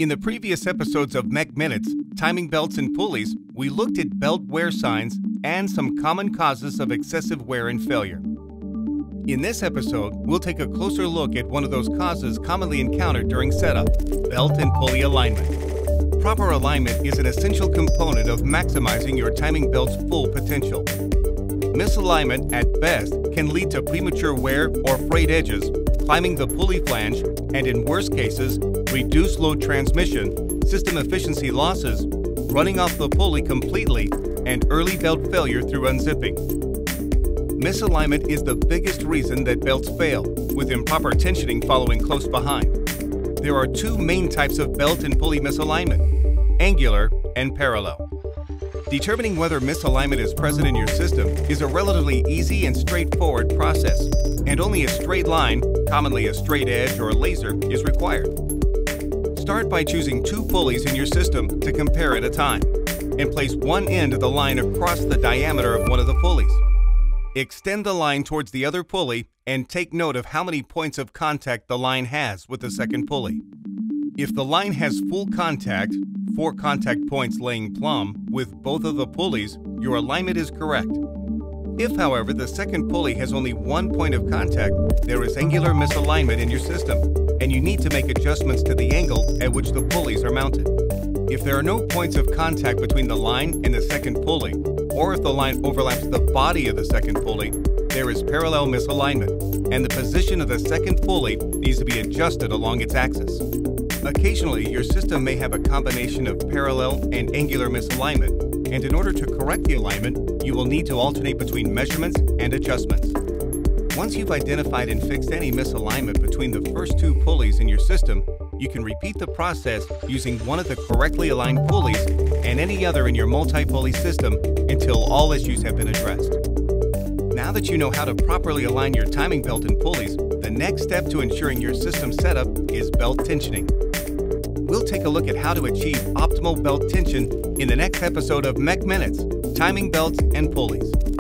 In the previous episodes of MechMinutes, Timing Belts and Pulleys, we looked at belt wear signs and some common causes of excessive wear and failure. In this episode, we'll take a closer look at one of those causes commonly encountered during setup, belt and pulley alignment. Proper alignment is an essential component of maximizing your timing belt's full potential. Misalignment, at best, can lead to premature wear or frayed edges, climbing the pulley flange, and in worst cases, reduced load transmission, system efficiency losses, running off the pulley completely, and early belt failure through unzipping. Misalignment is the biggest reason that belts fail, with improper tensioning following close behind. There are two main types of belt and pulley misalignment: angular and parallel. Determining whether misalignment is present in your system is a relatively easy and straightforward process, and only a straight line, commonly a straight edge or a laser, is required. Start by choosing two pulleys in your system to compare at a time, and place one end of the line across the diameter of one of the pulleys. Extend the line towards the other pulley and take note of how many points of contact the line has with the second pulley. If the line has full contact, 4 contact points laying plumb, with both of the pulleys, your alignment is correct. If, however, the second pulley has only 1 point of contact, there is angular misalignment in your system, and you need to make adjustments to the angle at which the pulleys are mounted. If there are no points of contact between the line and the second pulley, or if the line overlaps the body of the second pulley, there is parallel misalignment, and the position of the second pulley needs to be adjusted along its axis. Occasionally, your system may have a combination of parallel and angular misalignment, and in order to correct the alignment, you will need to alternate between measurements and adjustments. Once you've identified and fixed any misalignment between the first two pulleys in your system, you can repeat the process using one of the correctly aligned pulleys and any other in your multi-pulley system until all issues have been addressed. Now that you know how to properly align your timing belt and pulleys, the next step to ensuring your system setup is belt tensioning. We'll take a look at how to achieve optimal belt tension in the next episode of MechMinutes, Timing Belts and Pulleys.